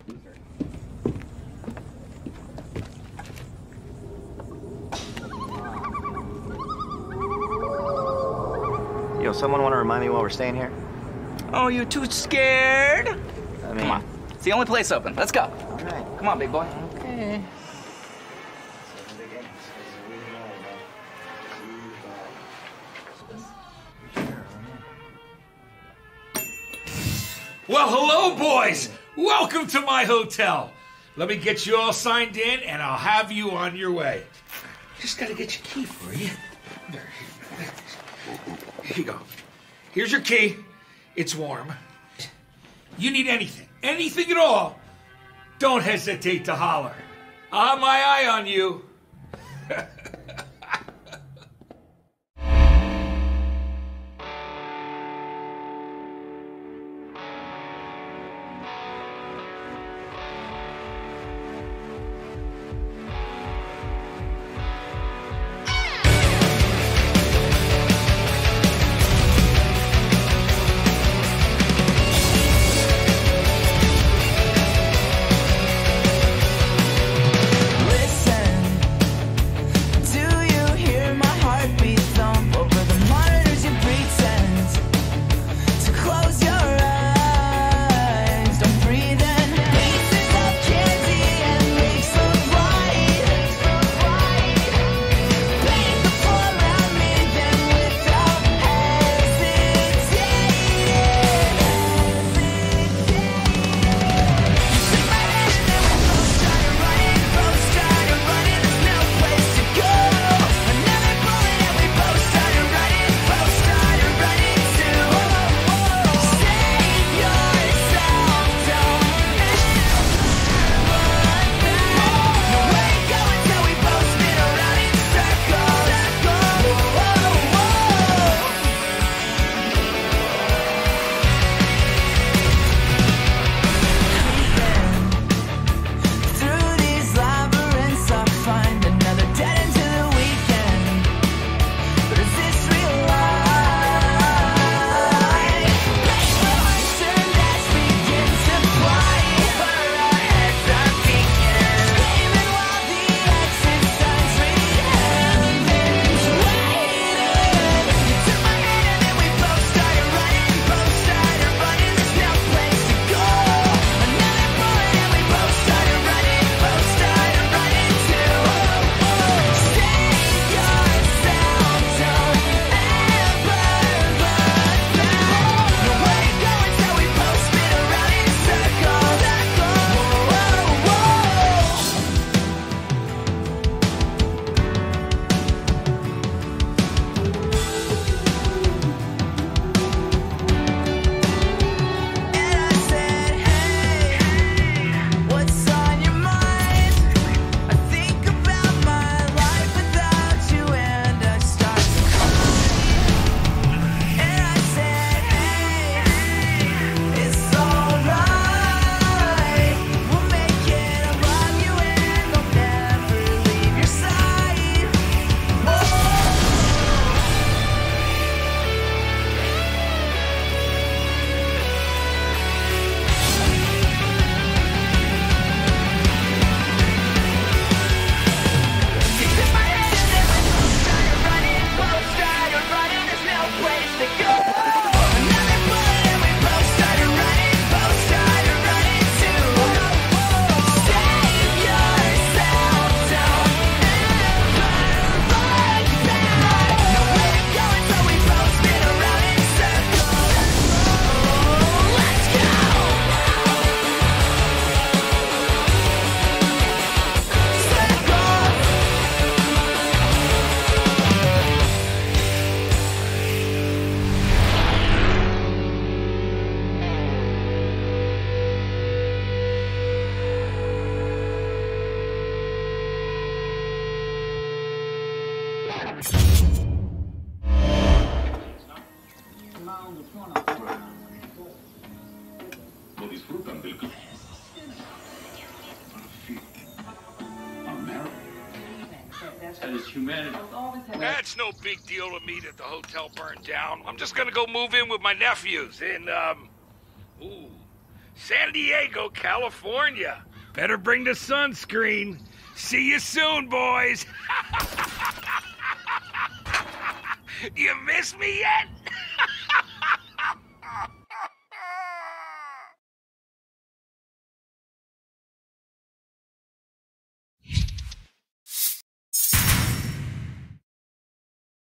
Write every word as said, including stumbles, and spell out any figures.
Yo, someone want to remind me while we're staying here? Oh, you too scared? I mean, come on. It's the only place open. Let's go. All right. Come on, big boy. Okay. Well, hello, boys. Welcome to my hotel. Let me get you all signed in, and I'll have you on your way. Just gotta get your key for you. There. Here you go. Here's your key. It's warm. You need anything, anything at all, don't hesitate to holler. I'll have my eye on you. Lo disfrutan del club. That is humanity. That's no big deal to me that the hotel burned down. I'm just gonna go move in with my nephews and, um, ooh, San Diego, California. Better bring the sunscreen. See you soon, boys. You miss me yet?